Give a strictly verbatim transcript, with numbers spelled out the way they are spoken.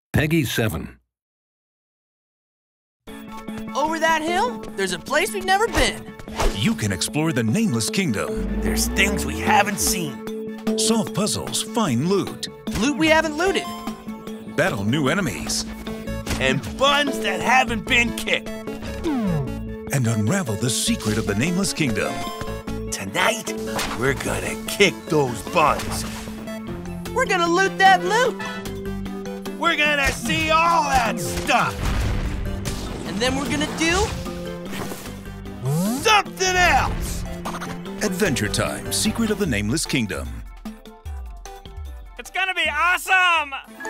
Peggy seven. Over that hill, there's a place we've never been. You can explore the Nameless Kingdom. There's things we haven't seen. Solve puzzles, find loot. Loot we haven't looted. Battle new enemies. And buns that haven't been kicked. And unravel the secret of the Nameless Kingdom. Tonight, we're gonna kick those buns. We're gonna loot that loot. We're gonna see all that stuff. And then we're gonna do something else. Adventure Time, Secret of the Nameless Kingdom. It's gonna be awesome!